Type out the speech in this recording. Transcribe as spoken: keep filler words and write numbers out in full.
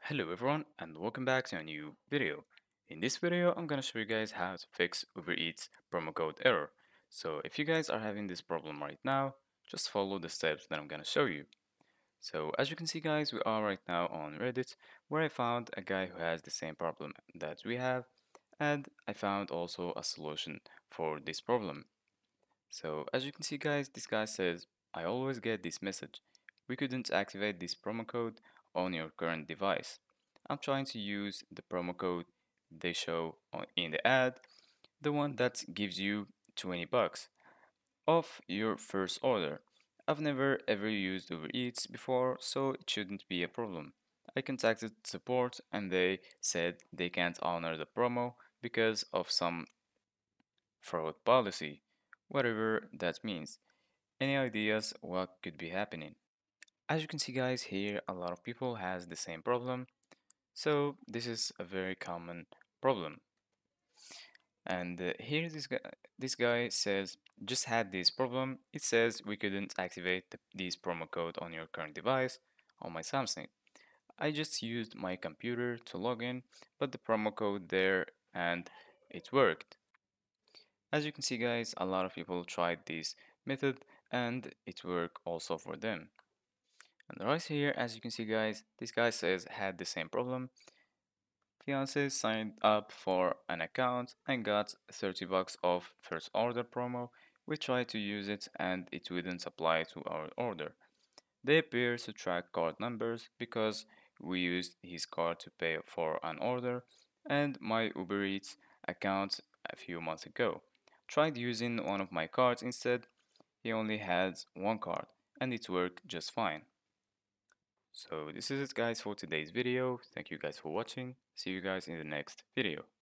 Hello everyone and welcome back to a new video. In this video I'm gonna show you guys how to fix Uber Eats promo code error. So if you guys are having this problem right now, just follow the steps that I'm gonna show you. So as you can see guys, we are right now on Reddit where I found a guy who has the same problem that we have, and I found also a solution for this problem. So as you can see guys, this guy says, I always get this message. We couldn't activate this promo code on your current device. I'm trying to use the promo code they show on, in the ad, the one that gives you twenty bucks off your first order. I've never ever used Uber Eats before, so it shouldn't be a problem. I contacted support and they said they can't honor the promo because of some fraud policy, whatever that means. Any ideas what could be happening? As you can see guys here, a lot of people has the same problem, so this is a very common problem. And uh, here this guy, this guy says, just had this problem. It says we couldn't activate the, this promo code on your current device on my Samsung. I just used my computer to log in, but the promo code there and it worked. As you can see guys, a lot of people tried this method and it worked also for them. And right here, as you can see guys, this guy says had the same problem. Fiance signed up for an account and got thirty bucks off first order promo. We tried to use it and it wouldn't apply to our order. They appear to track card numbers because we used his card to pay for an order and my Uber Eats account a few months ago. Tried using one of my cards instead. He only had one card and it worked just fine. So this is it guys for today's video. Thank you guys for watching. See you guys in the next video.